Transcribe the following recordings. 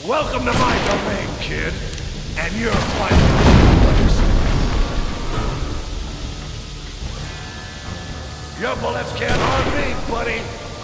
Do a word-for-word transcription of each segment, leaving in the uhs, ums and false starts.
Welcome to my domain, kid. And you're fighting place. Your bullets can't harm me, buddy.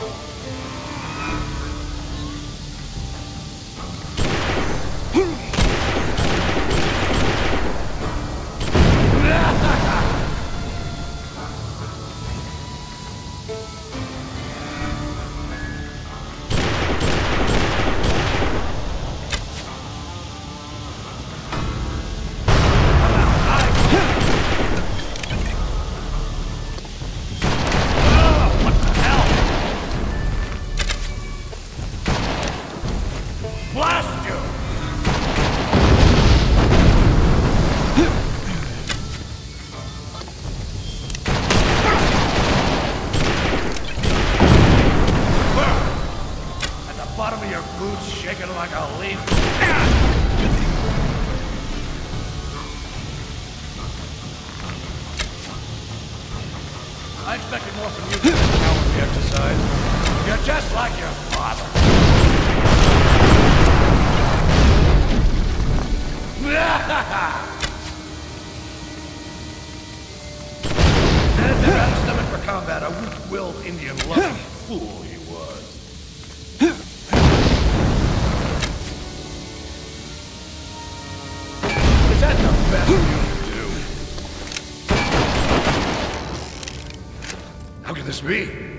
Blast you! At the bottom of your boots, shaking like a leaf. I expected more from you than this cowardly exercise. You're just like your father. And never had a stomach for combat, a weak-willed Indian-loving fool he was. Is that the best you can do? How can this be?